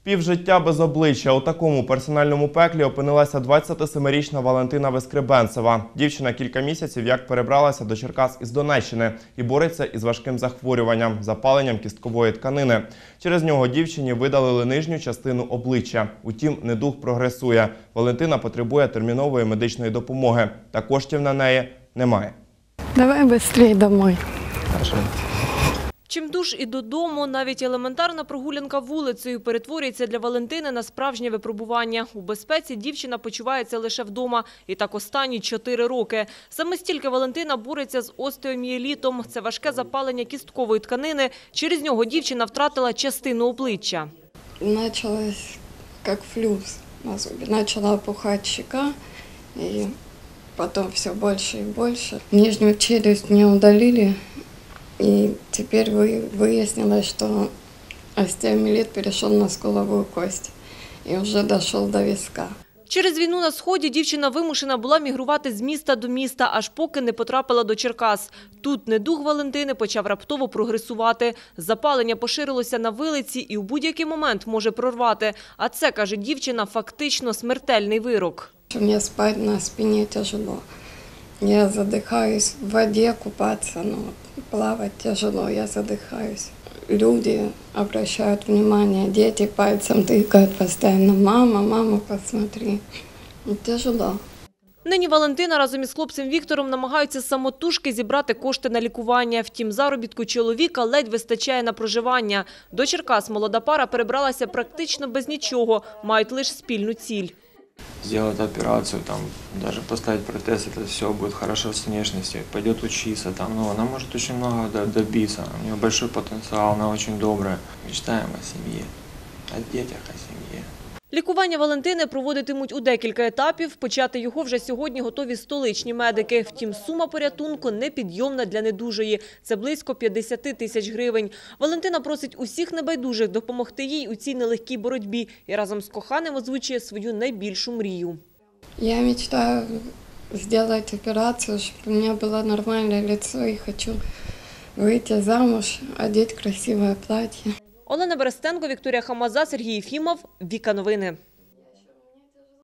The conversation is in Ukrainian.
Півжиття без обличчя. У такому персональному пеклі опинилася 27-річна Валентина Вискребенцева. Дівчина кілька місяців як перебралася до Черкас із Донеччини і бореться із важким захворюванням – запаленням кісткової тканини. Через нього дівчині видалили нижню частину обличчя. Утім, недуг прогресує. Валентина потребує термінової медичної допомоги. Та коштів на неї немає. Давай швидше домой. Хорошо. Чимдуж і додому, навіть елементарна прогулянка вулицею перетворюється для Валентини на справжнє випробування. У безпеці дівчина почувається лише вдома. І так останні 4 роки. Саме стільки Валентина бореться з остеомієлітом. Це важке запалення кісткової тканини. Через нього дівчина втратила частину обличчя. Почалось як флюс на зубі. Почала опухати щека і потім все більше і більше. Нижню челюсть мені удалили. И теперь выяснилось, что остеомиелит перешел на скуловую кость и уже дошел до виска. Через війну на Сході дівчина вимушена була мігрувати з міста до міста, аж поки не потрапила до Черкас. Тут недуг Валентини почав раптово прогресувати. Запалення поширилося на вилиці і у будь-який момент може прорвати. А це, каже дівчина, фактично смертельний вирок. Мне спать на спине тяжело. Я задыхаюсь в воде купаться, но плавать тяжело, я задыхаюсь. Люди обращают внимание, дети пальцем тыкают постоянно. Мама, мама, посмотри. Тяжело. Нині Валентина разом із хлопцем Віктором намагаються самотужки зібрати кошти на лікування. Втім, заробітку чоловіка ледь вистачає на проживання. До Черкас молода пара перебралася практично без нічого, мають лише спільну ціль. Сделать операцию, там, даже поставить протез, это все будет хорошо с внешностью, пойдет учиться, там, ну, она может очень много добиться, у нее большой потенциал, она очень добрая. Мечтаем о семье, о детях, о семье. Лікування Валентини проводитимуть у декілька етапів. Почати його вже сьогодні готові столичні медики. Втім, сума порятунку непідйомна для недужої. Це близько 50 тисяч гривень. Валентина просить усіх небайдужих допомогти їй у цій нелегкій боротьбі і разом з коханим озвучує свою найбільшу мрію. Я мечтаю сделать операцию, чтобы у меня было нормальное лицо и хочу выйти замуж, одеть красивое платье. Олена Берестенко, Вікторія Хамаза, Сергій Єфімов. Віка Новини.